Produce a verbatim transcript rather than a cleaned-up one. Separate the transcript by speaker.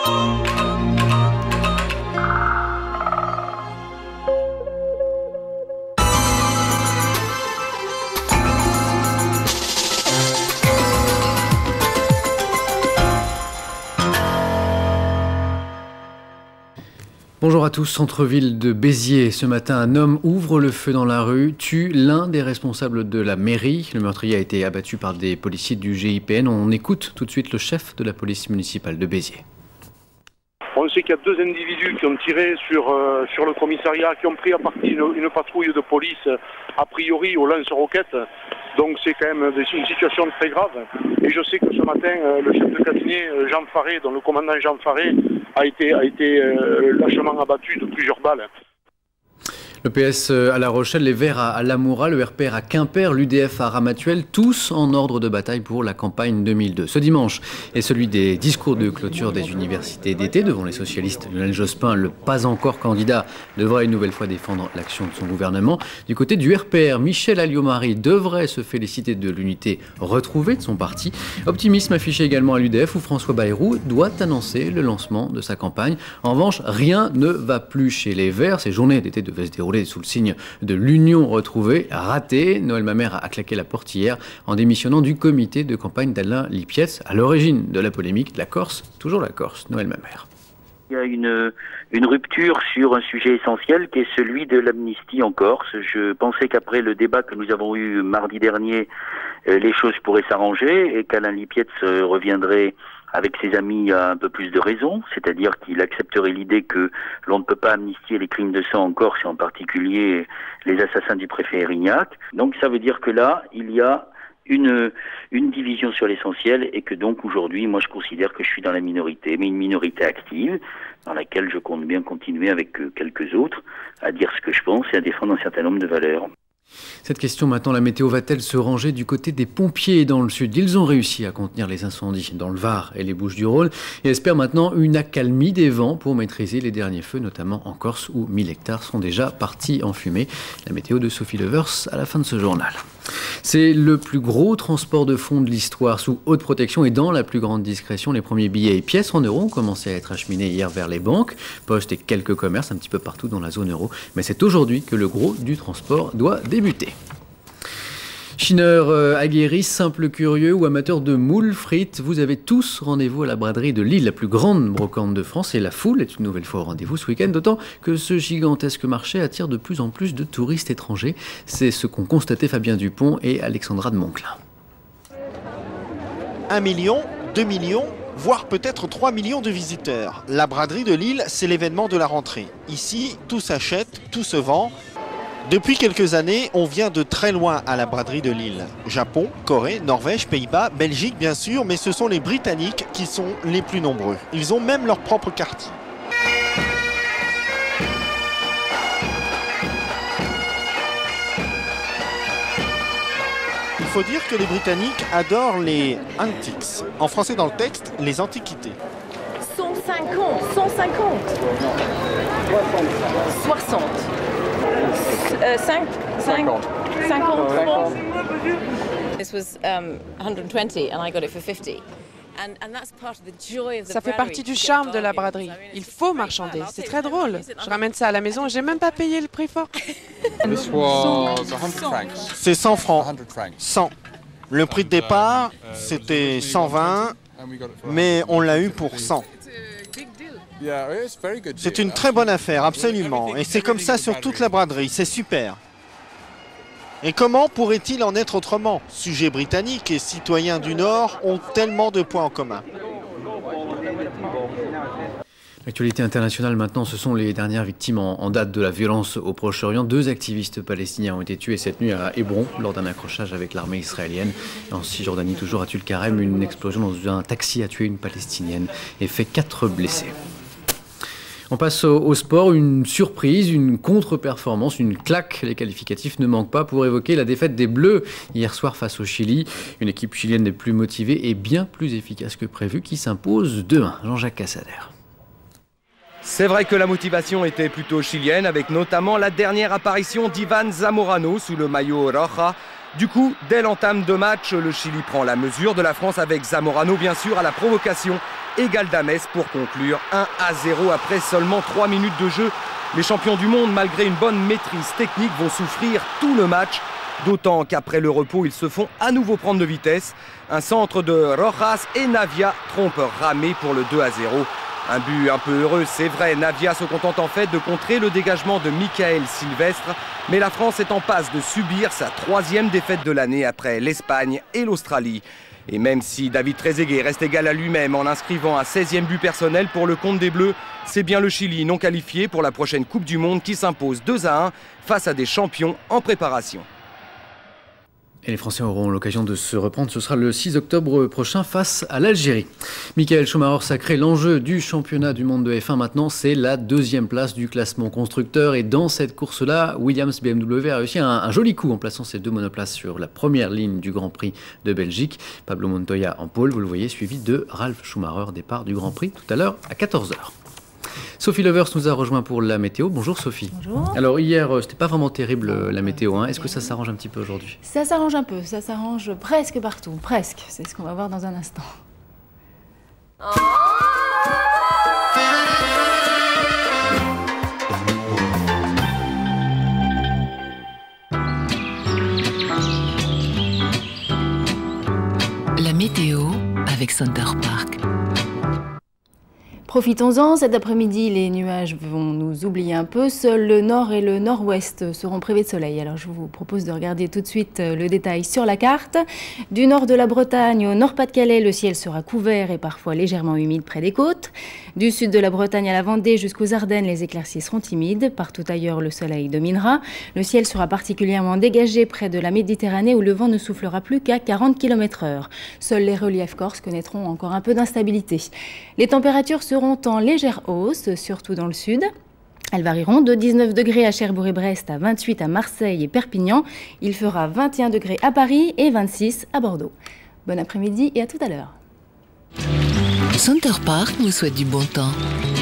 Speaker 1: Bonjour à tous, centre-ville de Béziers. Ce matin, un homme ouvre le feu dans la rue, tue l'un des responsables de la mairie. Le meurtrier a été abattu par des policiers du G I P N. On écoute tout de suite le chef de la police municipale de Béziers.
Speaker 2: On sait qu'il y a deux individus qui ont tiré sur, euh, sur le commissariat, qui ont pris à partie une, une patrouille de police, a priori au lance-roquettes. Donc c'est quand même une situation très grave. Et je sais que ce matin, euh, le chef de cabinet, Jean Faré, dont le commandant Jean Faré, a été, a été euh, lâchement abattu de plusieurs balles.
Speaker 1: Le P S à La Rochelle, les Verts à Lamoura, le R P R à Quimper, l'U D F à Ramatuelle, tous en ordre de bataille pour la campagne deux mille deux. Ce dimanche est celui des discours de clôture des universités d'été devant les socialistes. Lionel Jospin, le pas encore candidat, devrait une nouvelle fois défendre l'action de son gouvernement. Du côté du R P R, Michel Alliot-Marie devrait se féliciter de l'unité retrouvée de son parti. Optimisme affiché également à l'U D F où François Bayrou doit annoncer le lancement de sa campagne. En revanche, rien ne va plus chez les Verts. Ces journées d'été devaient se dérouler sous le signe de l'union retrouvée, ratée. Noël Mamère a claqué la porte hier en démissionnant du comité de campagne d'Alain Lipietz. À l'origine de la polémique, la Corse, toujours la Corse, Noël Mamère.
Speaker 3: Il y a une, une rupture sur un sujet essentiel qui est celui de l'amnistie en Corse. Je pensais qu'après le débat que nous avons eu mardi dernier, euh, les choses pourraient s'arranger et qu'Alain Lipietz euh, reviendrait avec ses amis à un peu plus de raison, c'est-à-dire qu'il accepterait l'idée que l'on ne peut pas amnistier les crimes de sang en Corse, et en particulier les assassins du préfet Erignac. Donc ça veut dire que là, il y a une, une division sur l'essentiel et que donc aujourd'hui, moi je considère que je suis dans la minorité, mais une minorité active, dans laquelle je compte bien continuer avec quelques autres à dire ce que je pense et à défendre un certain nombre de valeurs.
Speaker 1: Cette question maintenant, la météo va-t-elle se ranger du côté des pompiers dans le sud? Ils ont réussi à contenir les incendies dans le Var et les Bouches-du-Rhône et espèrent maintenant une accalmie des vents pour maîtriser les derniers feux, notamment en Corse où mille hectares sont déjà partis en fumée. La météo de Sophie Levers à la fin de ce journal. C'est le plus gros transport de fonds de l'histoire sous haute protection et dans la plus grande discrétion. Les premiers billets et pièces en euros ont commencé à être acheminés hier vers les banques, postes et quelques commerces un petit peu partout dans la zone euro. Mais c'est aujourd'hui que le gros du transport doit débuter. Chineurs euh, aguerris, simples curieux ou amateurs de moules frites, vous avez tous rendez-vous à la braderie de Lille, la plus grande brocante de France, et la foule est une nouvelle fois au rendez-vous ce week-end, d'autant que ce gigantesque marché attire de plus en plus de touristes étrangers. C'est ce qu'ont constaté Fabien Dupont et Alexandra de Monclin.
Speaker 4: Un million, deux millions, voire peut-être trois millions de visiteurs. La braderie de Lille, c'est l'événement de la rentrée. Ici, tout s'achète, tout se vend. Depuis quelques années, on vient de très loin à la braderie de Lille. Japon, Corée, Norvège, Pays-Bas, Belgique bien sûr, mais ce sont les Britanniques qui sont les plus nombreux. Ils ont même leur propre quartier. Il faut dire que les Britanniques adorent les antiques. En français dans le texte, les antiquités.
Speaker 5: cent cinquante, cent cinquante. soixante. Uh, cinq, cinq, cinquante. This was um, one hundred twenty and I got it for fifty.
Speaker 6: Ça fait partie du charme de la braderie. Il faut marchander. C'est très drôle. Je ramène ça à la maison et j'ai même pas payé le prix fort.
Speaker 4: C'est cent francs. cent. Le prix de départ, c'était cent vingt, mais on l'a eu pour cent. C'est une très bonne affaire, absolument. Et c'est comme ça sur toute la braderie, c'est super. Et comment pourrait-il en être autrement? Sujets britanniques et citoyens du Nord ont tellement de points en commun.
Speaker 1: L'actualité internationale maintenant, ce sont les dernières victimes en, en date de la violence au Proche-Orient. Deux activistes palestiniens ont été tués cette nuit à Hébron lors d'un accrochage avec l'armée israélienne. En Cisjordanie, toujours à Tulkarem, une explosion dans un taxi a tué une Palestinienne et fait quatre blessés. On passe au, au sport, une surprise, une contre-performance, une claque. Les qualificatifs ne manquent pas pour évoquer la défaite des Bleus hier soir face au Chili. Une équipe chilienne des plus motivées et bien plus efficace que prévu qui s'impose deux un. Jean-Jacques Cassader.
Speaker 7: C'est vrai que la motivation était plutôt chilienne avec notamment la dernière apparition d'Ivan Zamorano sous le maillot roja. Du coup, dès l'entame de match, le Chili prend la mesure de la France avec Zamorano bien sûr à la provocation. et Galdames pour conclure un à zéro après seulement trois minutes de jeu. Les champions du monde, malgré une bonne maîtrise technique, vont souffrir tout le match. D'autant qu'après le repos, ils se font à nouveau prendre de vitesse. Un centre de Rojas et Navia trompe Ramé pour le deux à zéro. Un but un peu heureux, c'est vrai. Navia se contente en fait de contrer le dégagement de Michael Sylvestre. Mais la France est en passe de subir sa troisième défaite de l'année après l'Espagne et l'Australie. Et même si David Trezeguet reste égal à lui-même en inscrivant un seizième but personnel pour le compte des Bleus, c'est bien le Chili non qualifié pour la prochaine Coupe du Monde qui s'impose deux à un face à des champions en préparation.
Speaker 1: Et les Français auront l'occasion de se reprendre. Ce sera le six octobre prochain face à l'Algérie. Michael Schumacher sacré. L'enjeu du championnat du monde de F un maintenant, c'est la deuxième place du classement constructeur. Et dans cette course-là, Williams B M W a réussi un, un joli coup en plaçant ses deux monoplaces sur la première ligne du Grand Prix de Belgique. Pablo Montoya en pôle, vous le voyez, suivi de Ralf Schumacher, départ du Grand Prix tout à l'heure à quatorze heures. Sophie Lovers nous a rejoint pour la météo. Bonjour Sophie.
Speaker 8: Bonjour.
Speaker 1: Alors hier, c'était pas vraiment terrible la météo. Hein. Est-ce que ça s'arrange un petit peu aujourd'hui?
Speaker 8: Ça s'arrange un peu, ça s'arrange presque partout, presque. C'est ce qu'on va voir dans un instant.
Speaker 9: La météo avec Center Park.
Speaker 8: Profitons-en, cet après-midi, les nuages vont nous oublier un peu. Seuls le nord et le nord-ouest seront privés de soleil. Alors je vous propose de regarder tout de suite le détail sur la carte. Du nord de la Bretagne au Nord-Pas-de-Calais, le ciel sera couvert et parfois légèrement humide près des côtes. Du sud de la Bretagne à la Vendée jusqu'aux Ardennes, les éclaircies seront timides. Partout ailleurs, le soleil dominera. Le ciel sera particulièrement dégagé près de la Méditerranée où le vent ne soufflera plus qu'à quarante kilomètres heure. Seuls les reliefs corses connaîtront encore un peu d'instabilité. Les températures seront en légère hausse, surtout dans le sud. Elles varieront de dix-neuf degrés à Cherbourg et Brest à vingt-huit à Marseille et Perpignan. Il fera vingt et un degrés à Paris et vingt-six à Bordeaux. Bon après-midi et à tout à l'heure.
Speaker 9: Center Park vous souhaite du bon temps.